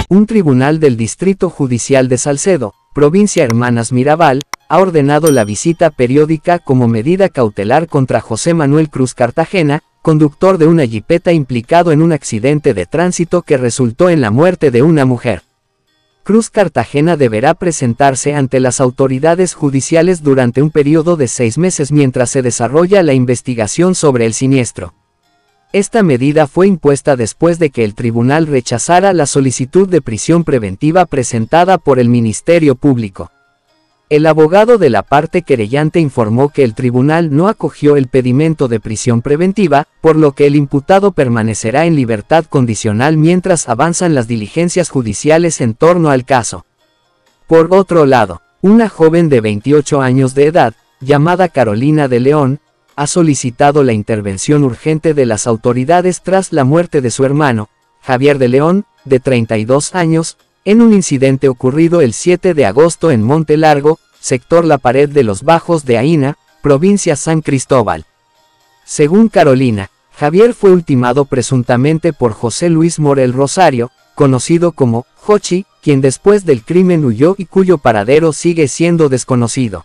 Un tribunal del Distrito Judicial de Salcedo, provincia Hermanas Mirabal, ha ordenado la visita periódica como medida cautelar contra José Manuel Cruz Cartagena, conductor de una jipeta implicado en un accidente de tránsito que resultó en la muerte de una mujer. Cruz Cartagena deberá presentarse ante las autoridades judiciales durante un periodo de 6 meses mientras se desarrolla la investigación sobre el siniestro. Esta medida fue impuesta después de que el tribunal rechazara la solicitud de prisión preventiva presentada por el Ministerio Público. El abogado de la parte querellante informó que el tribunal no acogió el pedimento de prisión preventiva, por lo que el imputado permanecerá en libertad condicional mientras avanzan las diligencias judiciales en torno al caso. Por otro lado, una joven de 28 años de edad, llamada Carolina de León, ha solicitado la intervención urgente de las autoridades tras la muerte de su hermano, Javier de León, de 32 años, en un incidente ocurrido el 7 de agosto en Monte Largo, sector La Pared de los Bajos de Aína, provincia San Cristóbal. Según Carolina, Javier fue ultimado presuntamente por José Luis Morel Rosario, conocido como Jochi, quien después del crimen huyó y cuyo paradero sigue siendo desconocido.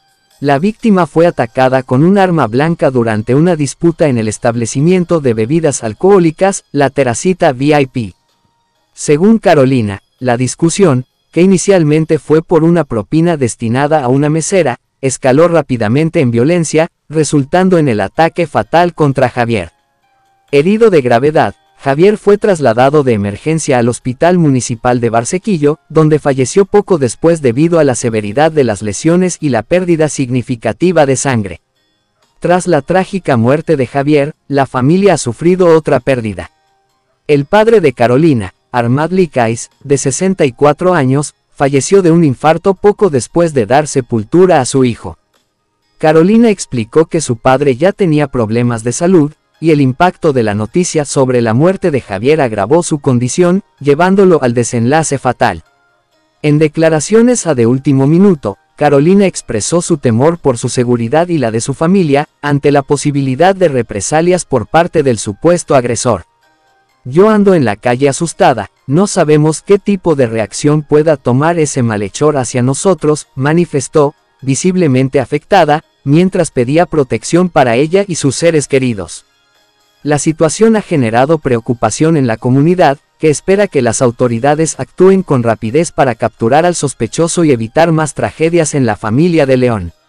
La víctima fue atacada con un arma blanca durante una disputa en el establecimiento de bebidas alcohólicas, La Terracita VIP. Según Carolina, la discusión, que inicialmente fue por una propina destinada a una mesera, escaló rápidamente en violencia, resultando en el ataque fatal contra Javier. Herido de gravedad, Javier fue trasladado de emergencia al Hospital Municipal de Barsequillo, donde falleció poco después debido a la severidad de las lesiones y la pérdida significativa de sangre. Tras la trágica muerte de Javier, la familia ha sufrido otra pérdida. El padre de Carolina, Armad Licais, de 64 años, falleció de un infarto poco después de dar sepultura a su hijo. Carolina explicó que su padre ya tenía problemas de salud, y el impacto de la noticia sobre la muerte de Javier agravó su condición, llevándolo al desenlace fatal. En declaraciones a de último minuto, Carolina expresó su temor por su seguridad y la de su familia, ante la posibilidad de represalias por parte del supuesto agresor. Yo ando en la calle asustada, no sabemos qué tipo de reacción pueda tomar ese malhechor hacia nosotros, manifestó, visiblemente afectada, mientras pedía protección para ella y sus seres queridos. La situación ha generado preocupación en la comunidad, que espera que las autoridades actúen con rapidez para capturar al sospechoso y evitar más tragedias en la familia de León.